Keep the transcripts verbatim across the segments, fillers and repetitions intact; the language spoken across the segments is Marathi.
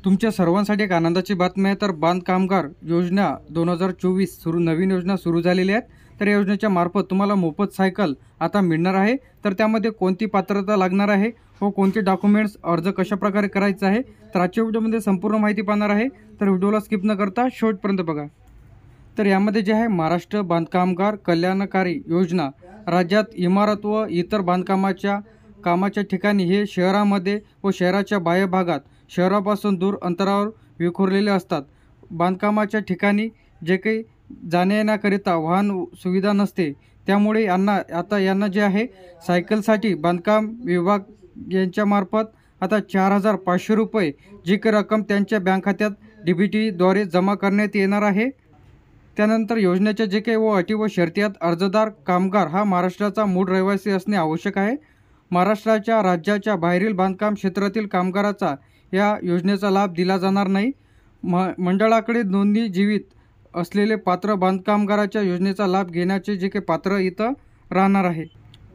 तुमच्या सर्वांसाठी एक आनंदाची बातमी आहे। तर बांधकामगार योजना दोन हजार चोवीस सुरू नवीन योजना सुरू झालेली आहेत। तर या योजनेच्या मार्फत तुम्हाला मोफत सायकल आता मिळणार आहे। तर त्यामध्ये कोणती पात्रता लागणार आहे व कोणते डॉक्युमेंट्स अर्ज कशा प्रकारे करायचा आहे, तर आजच्या व्हिडिओमध्ये संपूर्ण माहिती पाहणार आहे। तर व्हिडिओला स्किप न करता शेवटपर्यंत बघा। तर यामध्ये जे आहे महाराष्ट्र बांधकामगार कल्याणकारी योजना राज्यात इमारत व इतर बांधकामाच्या कामाच्या ठिकाणी हे शहरामध्ये व शहराच्या बाह्य भागात शहरापासून दूर अंतरावर विखुरलेले असतात। बांधकामाच्या ठिकाणी जे काही जाण्या येण्याकरिता वाहन सुविधा नसते, त्यामुळे यांना आता यांना जे आहे सायकलसाठी बांधकाम विभाग यांच्यामार्फत आता चार हजार पाचशे रुपये जी काही रक्कम त्यांच्या बँक खात्यात डी बी टीद्वारे जमा करण्यात येणार आहे। त्यानंतर योजनेच्या जे काही व अटी व शर्तीत अर्जदार कामगार हा महाराष्ट्राचा मूळ रहिवासी असणे आवश्यक आहे। महाराष्ट्राच्या राज्याच्या बाहेरील बांधकाम क्षेत्रातील कामगाराचा या योजनेचा लाभ दिला जाणार नाही। म मंडळाकडे नोंदणी जीवित असलेले पात्र बांधकामगाराच्या योजनेचा लाभ घेण्याचे जे काही पात्र इथं राहणार आहे।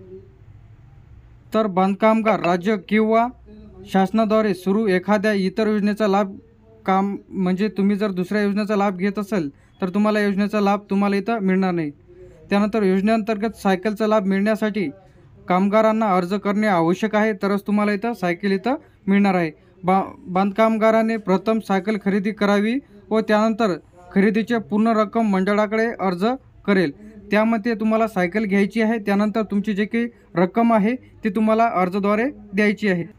तर बांधकामगार राज्य किंवा शासनाद्वारे सुरू एखाद्या इतर योजनेचा लाभ काम म्हणजे तुम्ही जर दुसऱ्या योजनेचा लाभ घेत असेल तर तुम्हाला योजनेचा लाभ तुम्हाला इथं मिळणार नाही। त्यानंतर योजनेअंतर्गत सायकलचा लाभ मिळण्यासाठी कामगारांना अर्ज करणे आवश्यक आहे, तरच तुम्हाला इथं सायकल इथं मिळणार आहे। बा बांधकामगाराने प्रथम सायकल खरेदी करावी व त्यानंतर खरेदीचे पूर्ण रक्कम मंडळाकडे अर्ज करेल। त्यामध्ये तुम्हाला सायकल घ्यायची आहे, त्यानंतर तुमची जे काही रक्कम आहे ती तुम्हाला अर्जद्वारे द्यायची आहे।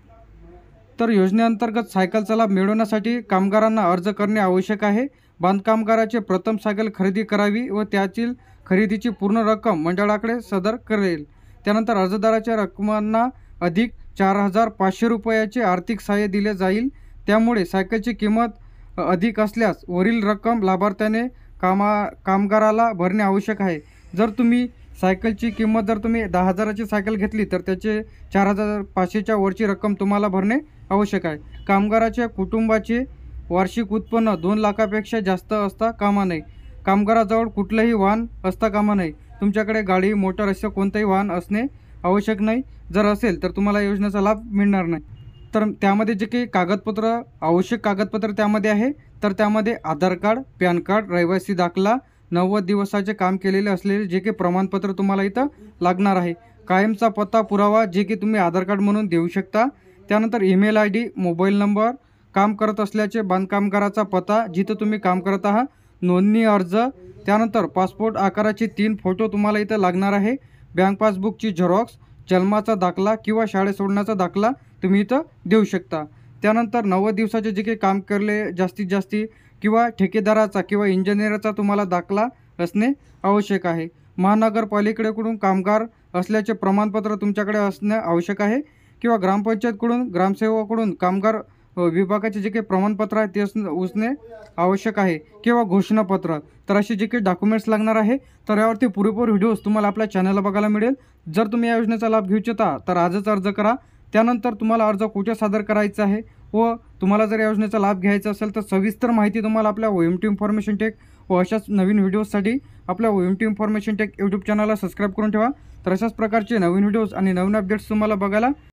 तर योजनेअंतर्गत सायकलचा लाभ मिळवण्यासाठी कामगारांना अर्ज करणे आवश्यक आहे। बांधकामगाराचे प्रथम सायकल खरेदी करावी व त्यातील खरेदीची पूर्ण रक्कम मंडळाकडे सदर करेल। त्यानंतर अर्जदाराच्या रकमांना अधिक चार हजार पाचशे रुपयाचे आर्थिक सहाय्य दिले जाईल। त्यामुळे सायकलची किंमत अधिक असल्यास वरील रक्कम लाभार्थ्याने कामा कामगाराला भरणे आवश्यक आहे। जर तुम्ही सायकलची किंमत जर तुम्ही दहा हजाराची सायकल घेतली तर त्याचे चार हजार पाचशेच्या वरची रक्कम तुम्हाला भरणे आवश्यक आहे। कामगाराच्या कुटुंबाचे वार्षिक उत्पन्न दोन लाखापेक्षा जास्त असता कामा नये। कामगाराजवळ कुठलंही वाहन असता कामा नये। तुमच्याकडे गाडी मोटर असे कोणतेही वाहन असणे आवश्यक नाही। जर असेल तर तुम्हाला योजनेचा लाभ मिळणार नाही। तर त्यामध्ये जे काही कागदपत्र आवश्यक कागदपत्र त्यामध्ये आहे, तर त्यामध्ये आधार कार्ड, पॅन कार्ड, रहिवासी दाखला, नव्वद दिवसाचे काम केलेले असलेले जे काही प्रमाणपत्र तुम्हाला इथं लागणार आहे। कायमचा पत्ता पुरावा जे की तुम्ही आधार कार्ड म्हणून देऊ शकता। त्यानंतर email I D, mobile number, काम करत असल्याचे बांधकामगाराचा पत्ता जिथं तुम्ही काम करत आहात, नोंदणी अर्ज, त्यानंतर पासपोर्ट आकाराचे तीन फोटो तुम्हाला इथं लागणार आहे। बँक पासबुकची झेरॉक्स, जन्माचा दाखला किंवा शाळेत सोडण्याचा दाखला तुम्ही इथं देऊ शकता। त्यानंतर नव्वद दिवसाचे जे काही काम केले जास्तीत जास्त किंवा ठेकेदाराचा किंवा इंजिनियरचा तुम्हाला दाखला असणे आवश्यक आहे। महानगरपालिकेकडून कामगार असल्याचे प्रमाणपत्र तुमच्याकडे असणे आवश्यक आहे किंवा ग्रामपंचायतकडून ग्रामसेवकाकडून कामगार विभागाचे जे काही प्रमाणपत्र आहे ते असणे आवश्यक आहे किंवा घोषणापत्र। तर असे जे काही डॉक्युमेंट्स लागणार आहे, तर यावरती पुरेपूर व्हिडिओज तुम्हाला आपल्या चॅनलला बघायला मिळेल। जर तुम्ही या योजनेचा लाभ घेऊ इच्छिता तर आजच अर्ज करा। त्यानंतर तुम्हाला अर्ज कुठे सादर करायचा आहे व तुम्हाला जर या योजनेचा लाभ घ्यायचा असेल तर सविस्तर माहिती तुम्हाला आपल्या O M T information tech व अशाच नवीन व्हिडिओजसाठी आपल्या O M T information tech YouTube चॅनलला सबस्क्राईब करून ठेवा। तर अशाच प्रकारचे नवीन व्हिडिओज आणि नवीन अपडेट्स तुम्हाला बघायला